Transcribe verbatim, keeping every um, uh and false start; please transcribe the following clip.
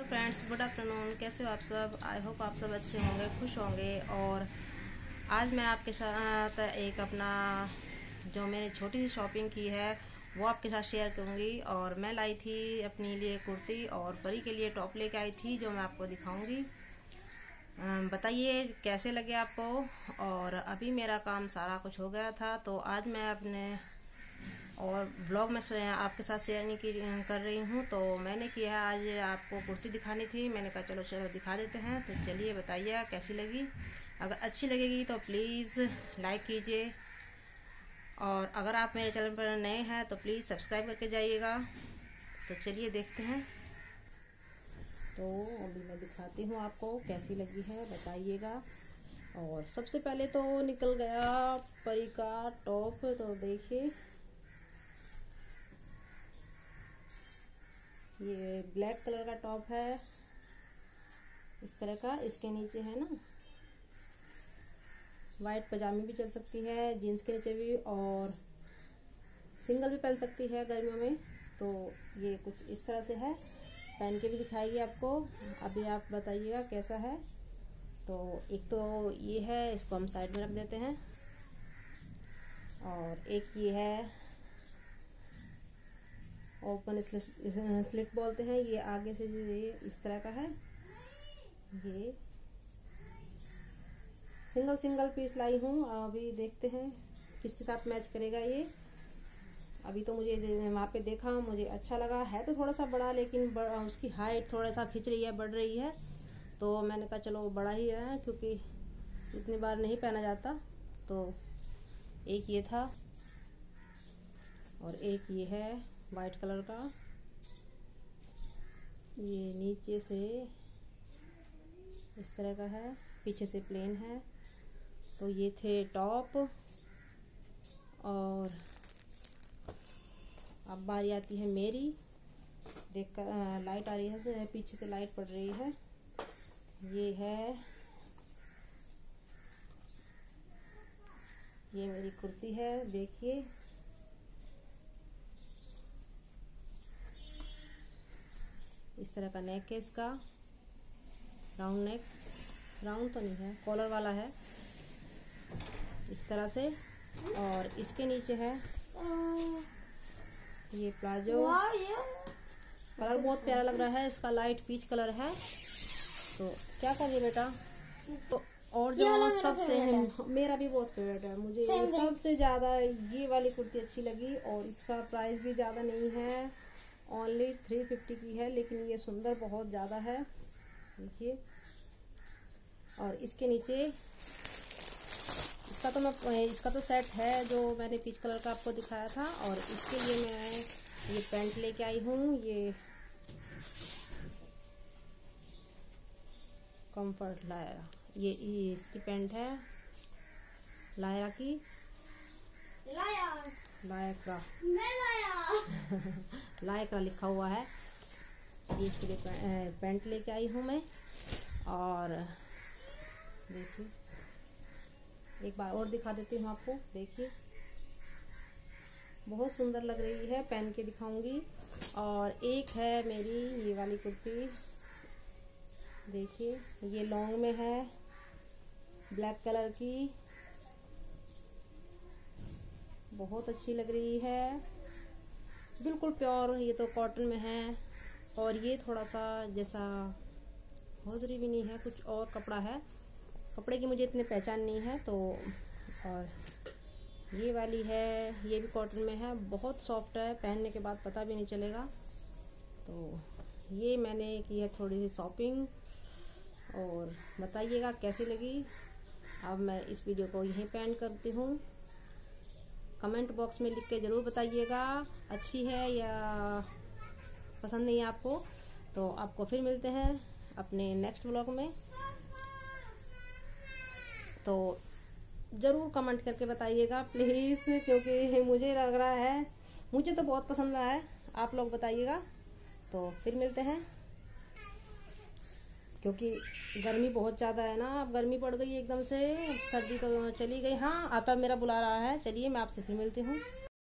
Friends, good afternoon. कैसे हो आप सब? आई होप आप सब अच्छे होंगे, खुश होंगे। और आज मैं आपके साथ एक अपना जो मैंने छोटी सी शॉपिंग की है वो आपके साथ शेयर करूंगी। और मैं लाई थी अपने लिए कुर्ती और परी के लिए टॉप लेके आई थी जो मैं आपको दिखाऊंगी। बताइए कैसे लगे आपको। और अभी मेरा काम सारा कुछ हो गया था तो आज मैं अपने और ब्लॉग में आपके साथ शेयर नहीं की कर रही हूँ। तो मैंने किया आज आपको कुर्ती दिखानी थी, मैंने कहा चलो चलो दिखा देते हैं। तो चलिए बताइए कैसी लगी। अगर अच्छी लगेगी तो प्लीज़ लाइक कीजिए, और अगर आप मेरे चैनल पर नए हैं तो प्लीज़ सब्सक्राइब करके जाइएगा। तो चलिए देखते हैं। तो अभी मैं दिखाती हूँ आपको कैसी लगी है, बताइएगा। और सबसे पहले तो निकल गया परी का टॉप। तो देखिए ये ब्लैक कलर का टॉप है, इस तरह का। इसके नीचे है ना वाइट पजामी भी चल सकती है, जीन्स के नीचे भी, और सिंगल भी पहन सकती है गर्मियों में। तो ये कुछ इस तरह से है, पहन के भी दिखाएगी आपको। अभी आप बताइएगा कैसा है। तो एक तो ये है, इसको हम साइड में रख देते हैं। और एक ये है ओपन स्लिट बोलते हैं, ये आगे से ये इस तरह का है। ये सिंगल सिंगल पीस लाई हूँ, अभी देखते हैं किसके साथ मैच करेगा ये। अभी तो मुझे वहाँ पे देखा, मुझे अच्छा लगा है। तो थोड़ा सा बड़ा, लेकिन बड़ा, उसकी हाइट थोड़ा सा खिंच रही है, बढ़ रही है। तो मैंने कहा चलो बड़ा ही है, क्योंकि इतनी बार नहीं पहना जाता। तो एक ये था और एक ये है वाइट कलर का। ये नीचे से इस तरह का है, पीछे से प्लेन है। तो ये थे टॉप। और अब बारी आती है मेरी। देखकर लाइट आ रही है, पीछे से लाइट पड़ रही है। ये है, ये मेरी कुर्ती है, देखिए। इस तरह का नेक है इसका, राउंड नेक। राउंड तो नहीं है, कॉलर वाला है इस तरह से। और इसके नीचे है ये प्लाजो। कलर बहुत प्यारा लग रहा है इसका, लाइट पीच कलर है। तो क्या करिए बेटा। तो और जो सबसे मेरा भी बहुत फेवरेट है, मुझे सबसे ज्यादा ये वाली कुर्ती अच्छी लगी। और इसका प्राइस भी ज्यादा नहीं है, ओनली थ्री फिफ्टी की है, लेकिन ये सुंदर बहुत ज़्यादा है, देखिए। और इसके नीचे इसका तो मैं इसका तो सेट है जो मैंने पीच कलर का आपको दिखाया था। और इसके लिए मैं ये पैंट लेके आई हूँ, ये कंफर्ट लायरा। ये, ये इसकी पैंट है लायरा की। लाया लायका लायका लिखा हुआ है। ये इसके लिए पैंट लेके आई हूँ मैं। और देखिए एक बार और दिखा देती हूँ आपको, देखिए बहुत सुंदर लग रही है, पहन के दिखाऊंगी। और एक है मेरी ये वाली कुर्ती, देखिए ये लॉन्ग में है, ब्लैक कलर की, बहुत अच्छी लग रही है, बिल्कुल प्योर। ये तो कॉटन में है। और ये थोड़ा सा जैसा होजरी भी नहीं है, कुछ और कपड़ा है। कपड़े की मुझे इतने पहचान नहीं है। तो और ये वाली है, ये भी कॉटन में है, बहुत सॉफ्ट है, पहनने के बाद पता भी नहीं चलेगा। तो ये मैंने की है थोड़ी सी शॉपिंग। और बताइएगा कैसी लगी। अब मैं इस वीडियो को यहीं पे एंड करती हूँ। कमेंट बॉक्स में लिख के ज़रूर बताइएगा अच्छी है या पसंद नहीं है आपको। तो आपको फिर मिलते हैं अपने नेक्स्ट व्लॉग में। तो ज़रूर कमेंट करके बताइएगा प्लीज़, क्योंकि मुझे लग रहा है, मुझे तो बहुत पसंद आया है, आप लोग बताइएगा। तो फिर मिलते हैं, क्योंकि गर्मी बहुत ज़्यादा है ना। अब गर्मी पड़ गई एकदम से, सर्दी तो चली गई। हाँ आता मेरा बुला रहा है, चलिए मैं आपसे फिर मिलती हूँ।